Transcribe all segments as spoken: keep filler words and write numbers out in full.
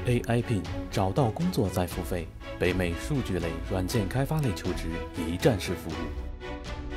A I Pin 找到工作再付费，北美数据类、软件开发类求职一站式服务。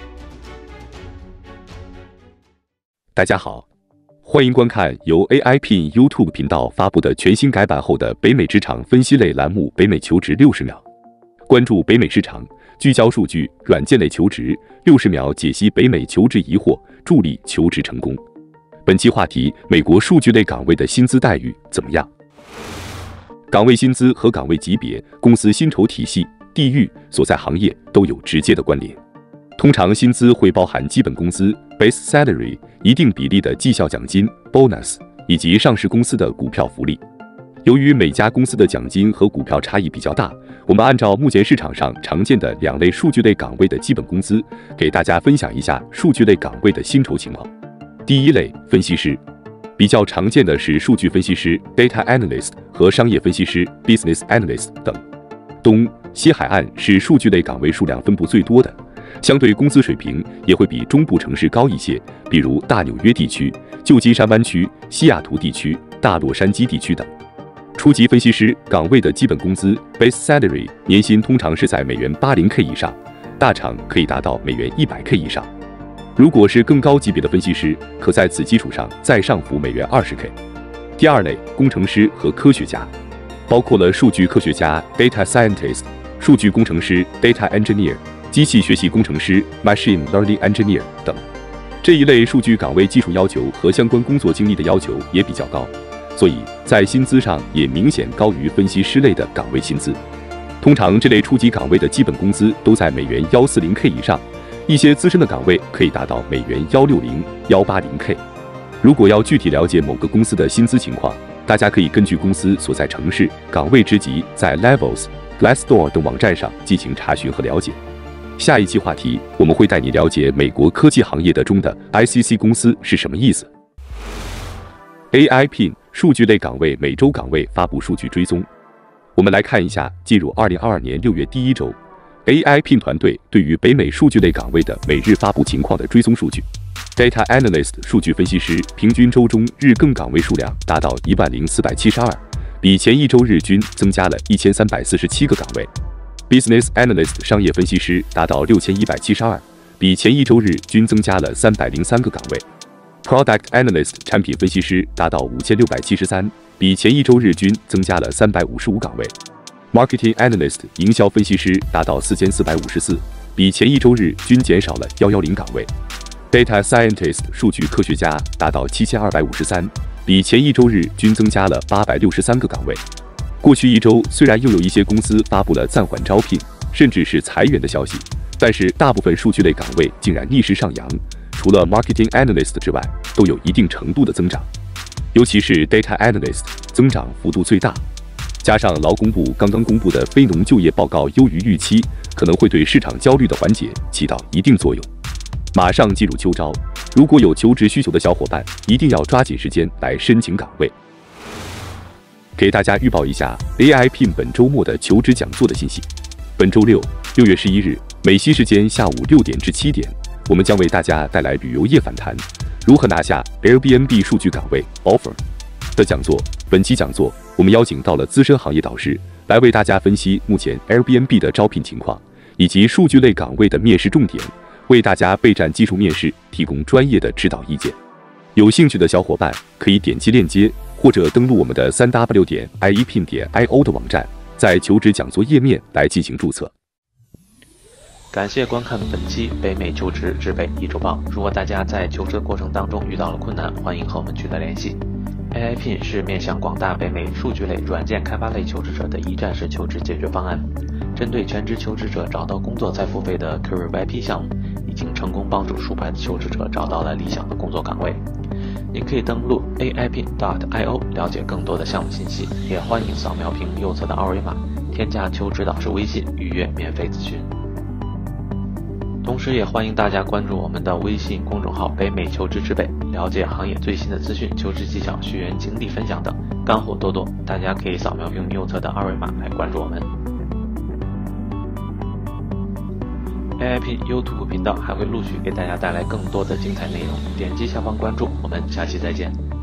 大家好，欢迎观看由 A I Pin YouTube 频道发布的全新改版后的北美职场分析类栏目《北美求职六十秒》，关注北美市场，聚焦数据、软件类求职，六十秒解析北美求职疑惑，助力求职成功。本期话题：美国数据类岗位的薪资待遇怎么样？岗位薪资和岗位级别、公司薪酬体系、地域、所在行业都有直接的关联。通常薪资会包含基本工资 （base salary）、一定比例的绩效奖金 （bonus） 以及上市公司的股票福利。由于每家公司的奖金和股票差异比较大，我们按照目前市场上常见的两类数据类岗位的基本工资，给大家分享一下数据类岗位的薪酬情况。第一类，分析师。比较常见的是数据分析师 （data analyst） 和商业分析师 （business analyst） 等。东西海岸是数据类岗位数量分布最多的，相对工资水平也会比中部城市高一些，比如大纽约地区、旧金山湾区、西雅图地区、大洛杉矶地区等。初级分析师岗位的基本工资 （base salary） 年薪通常是在美元八十 K 以上，大厂可以达到美元一百 K 以上。如果是更高级别的分析师，可在此基础上再上浮美元二十 K。第二类，工程师和科学家，包括了数据科学家 （data scientist）、数据工程师 （data engineer）、机器学习工程师 （machine learning engineer） 等。这一类数据岗位技术要求和相关工作经历的要求也比较高，所以在薪资上也明显高于分析师类的岗位薪资。通常这类初级岗位的基本工资都在美元一百四十 K 以上。一些资深的岗位可以达到美元一百六十、一百八十 K。如果要具体了解某个公司的薪资情况，大家可以根据公司所在城市、岗位职级，在 Levels、Glassdoor 等网站上进行查询和了解。下一期话题，我们会带你了解美国科技行业的中的 I C C 公司是什么意思。A I Pin 数据类岗位每周岗位发布数据追踪。我们来看一下进入二零二二年六月第一周。A I Pin 团队对于北美数据类岗位的每日发布情况的追踪数据。Data Analyst 数据分析师平均周中日更岗位数量达到一万零四百七十二，比前一周日均增加了一千三百四十七个岗位。Business Analyst 商业分析师达到六千一百七十二，比前一周日均增加了三百零三个岗位。Product Analyst 产品分析师达到五千六百七十三，比前一周日均增加了三百五十五岗位。Marketing Analyst 营销分析师达到四千四百五十四，比前一周日均减少了一百一十岗位。Data Scientist 数据科学家达到七千二百五十三，比前一周日均增加了八百六十三个岗位。过去一周虽然又有一些公司发布了暂缓招聘，甚至是裁员的消息，但是大部分数据类岗位竟然逆势上扬，除了 Marketing Analyst 之外，都有一定程度的增长，尤其是 Data Analyst 增长幅度最大。加上劳工部刚刚公布的非农就业报告优于预期，可能会对市场焦虑的缓解起到一定作用。马上进入秋招，如果有求职需求的小伙伴，一定要抓紧时间来申请岗位。给大家预报一下 A I Pin 本周末的求职讲座的信息。本周六，六月十一日，美西时间下午六点至七点，我们将为大家带来旅游业反弹，如何拿下 Airbnb 数据岗位 offer 的讲座。本期讲座，我们邀请到了资深行业导师来为大家分析目前 Airbnb 的招聘情况，以及数据类岗位的面试重点，为大家备战技术面试提供专业的指导意见。有兴趣的小伙伴可以点击链接，或者登录我们的 三 w 点 i e pin 点 i o 的网站，在求职讲座页面来进行注册。 感谢观看本期北美求职之北一周报。如果大家在求职的过程当中遇到了困难，欢迎和我们取得联系。A I Pin 是面向广大北美数据类、软件开发类求职者的一站式求职解决方案。针对全职求职者找到工作再付费的 Career Y P 项目，已经成功帮助数百的求职者找到了理想的工作岗位。您可以登录 A I Pin 点 i o 了解更多的项目信息，也欢迎扫描屏右侧的二维码，添加求职导师微信预约免费咨询。同时也欢迎大家关注我们的微信公众号北美求职之北，了解行业最新的资讯、求职技巧、学员经历分享等，干货多多。大家可以扫描屏右侧的二维码来关注我们。A I Pin YouTube 频道还会陆续给大家带来更多的精彩内容，点击下方关注，我们下期再见。